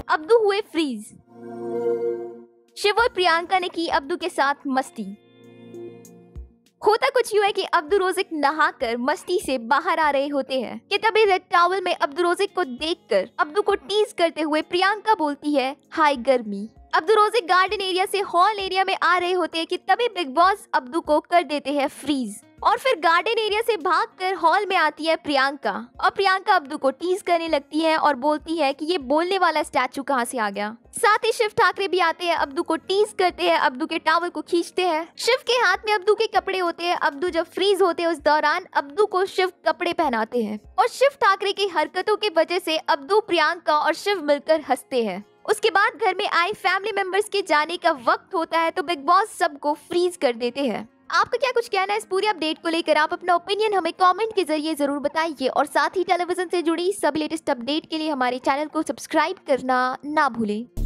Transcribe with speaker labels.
Speaker 1: Abdu हुए freeze. Shiv और प्रियंका ने की अब्दू के साथ मस्ती। होता कुछ यूं है कि अब्दू रोजिक नहाकर मस्ती से बाहर आ रहे होते हैं कि तभी रेड टॉवल में अब्दू रोजिक को देखकर अब्दू को टीज करते हुए प्रियंका बोलती है हाय गर्मी। अब्दू रोजिक गार्डन एरिया से हॉल एरिया में आ रहे होते हैं कि तभी बिग बॉस अब्दू को कर देते हैं फ्रीज और फिर गार्डन एरिया से भागकर हॉल में आती है प्रियंका और प्रियंका अब्दू को टीज करने लगती है और बोलती है कि ये बोलने वाला स्टैचू कहाँ से आ गया। साथ ही शिव ठाकरे भी आते हैं, अब्दू को टीज करते हैं, अब्दू के टॉवल को खींचते हैं। शिव के हाथ में अब्दू के कपड़े होते हैं। अब्दू जब फ्रीज होते हैं उस दौरान अब्दू को शिव कपड़े पहनाते हैं और शिव ठाकरे की हरकतों की वजह से अब्दू, प्रियंका और शिव मिलकर हंसते हैं। उसके बाद घर में आए फैमिली मेंबर्स के जाने का वक्त होता है तो बिग बॉस सबको फ्रीज कर देते हैं। आपका क्या कुछ कहना है इस पूरे अपडेट को लेकर? आप अपना ओपिनियन हमें कमेंट के जरिए जरूर बताइए और साथ ही टेलीविजन से जुड़ी सभी लेटेस्ट अपडेट के लिए हमारे चैनल को सब्सक्राइब करना ना भूलें।